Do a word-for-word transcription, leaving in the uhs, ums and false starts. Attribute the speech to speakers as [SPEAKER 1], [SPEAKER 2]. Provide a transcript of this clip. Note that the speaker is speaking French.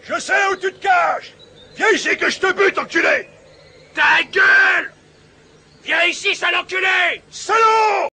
[SPEAKER 1] Je sais où tu te caches. Viens ici que je te bute, enculé.
[SPEAKER 2] Ta gueule! Viens ici, sale enculé!
[SPEAKER 1] Salaud!